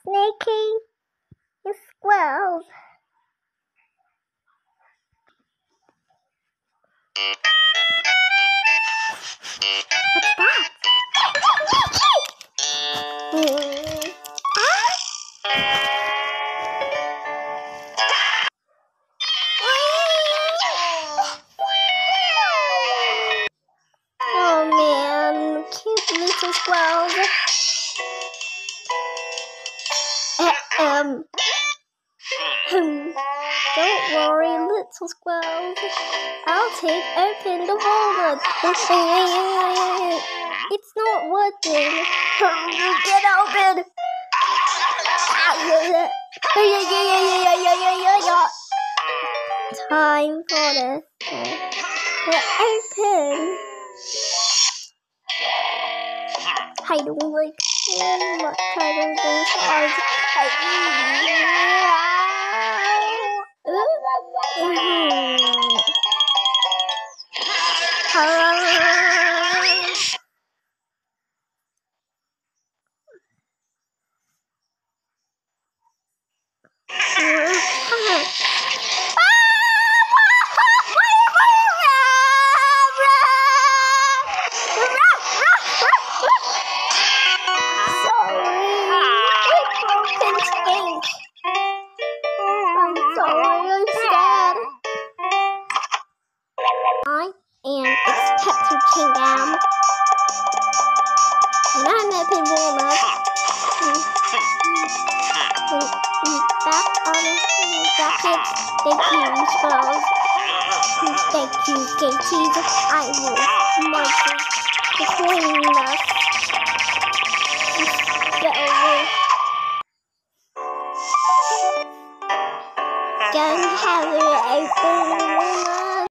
Snaky and squirrels. What's that? Oh man, cute little squirrels. Don't worry, little squirrels. I'll open the walnut. It's not working. Get open. Time for this. Open. I don't like what kind of those eyes. And it's Captain Chingam. And I'm open walnut. Back on the jacket. Thank you, squirrels. Thank you, Gaty. I will munch the clean us. Don't have it open walnut.